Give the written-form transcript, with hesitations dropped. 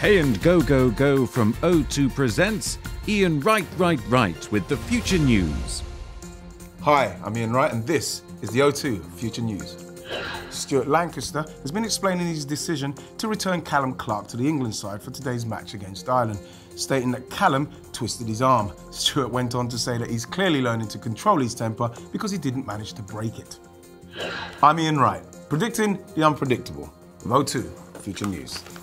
Hey and go from O2 presents Ian Wright with the Future News. Hi, I'm Ian Wright and this is the O2 Future News. Stuart Lancaster has been explaining his decision to return Calum Clark to the England side for today's match against Ireland, stating that Calum twisted his arm. Stuart went on to say that he's clearly learning to control his temper because he didn't manage to break it. I'm Ian Wright, predicting the unpredictable with O2 Future News.